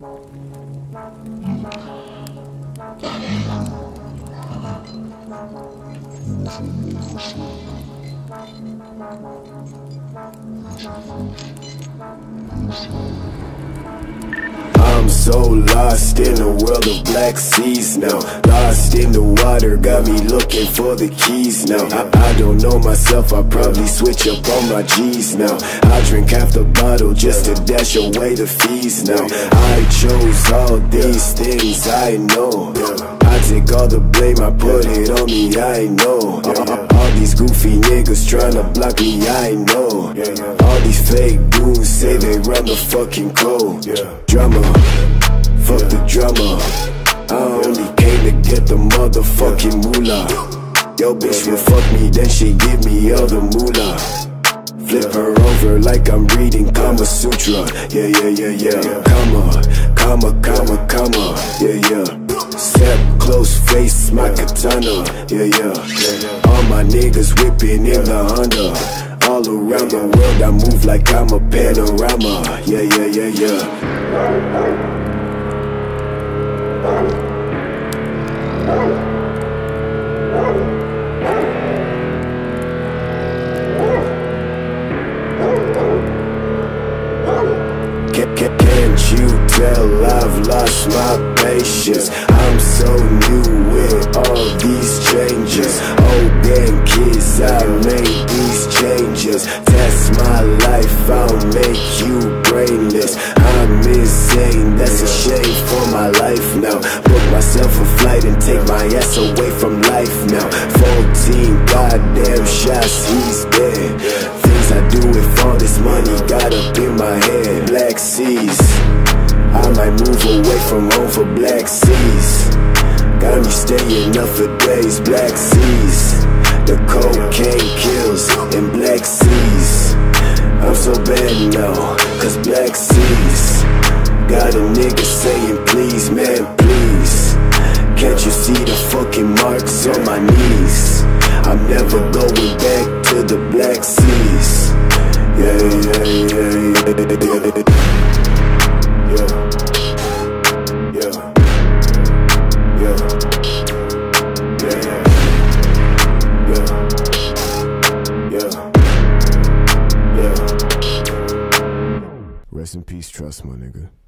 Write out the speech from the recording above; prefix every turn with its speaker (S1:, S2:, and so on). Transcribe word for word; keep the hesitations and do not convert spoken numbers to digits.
S1: I'm so lost in the world of black seas now. Lost in the water, got me looking for the keys now. I, I don't know myself, I probably switch up on my G's now. I drink half the bottle just to dash away the fees now. I chose all these things, I know. I take all the blame, I put it on me, I know. All these goofy niggas tryna block me, I know. All these fake goons say they run the fucking code. Drama, fuck the drama. I only came to get the motherfucking moolah. Yo bitch will fuck me, then she give me all the moolah. Flip her over like I'm reading Kama Sutra. Yeah, yeah, yeah, yeah. Comma, comma, comma, comma. Yeah, yeah. Step close, face my katana. Yeah, yeah. All my niggas whipping in the Honda. All around the world I move like I'm a panorama. Yeah, yeah, yeah, yeah. Can't you tell I've lost my patience? I'm so new with all these changes. Old damn kids, I made these changes. That's my life, I'll make you brainless. I'm insane, that's a shame for my life now. Book myself a flight and take my ass away from life now. Fourteen goddamn shots, he's dead. Things I do with all this money got up in my head. Black seas, I might move away from home for black seas. Got me staying up for days. Black seas, the cocaine kills in black seas. I'm so bad now, cause black seas got a nigga saying please, man, please. Can't you see the fucking marks on my knees? I'm never going back to the black seas. Yeah, yeah, yeah, yeah, yeah. Rest in peace, trust, my nigga.